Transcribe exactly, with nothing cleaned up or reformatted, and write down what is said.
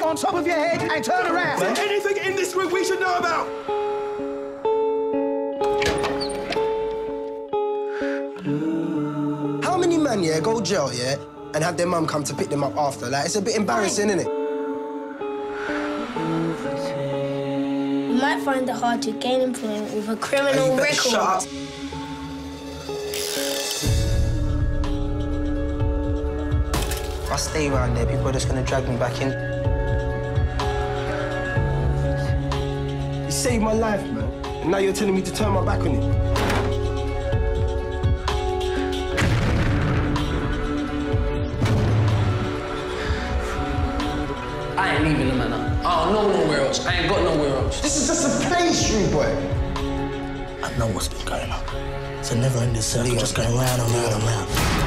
on top of your head and turn around. Is there anything in this room we should know about? How many men, yeah, go jail, yeah, and have their mum come to pick them up after? Like, it's a bit embarrassing, isn't it? You might find it hard to gain employment with a criminal Hey, record. shut up. If I stay around there, people are just gonna drag me back in. You saved my life, man. And now you're telling me to turn my back on it. I ain't leaving the manor. I don't know nowhere else. I ain't got nowhere else. This is just a place, rude boy. I know what's been going on. It's a never-ending circle, just going round and round and round.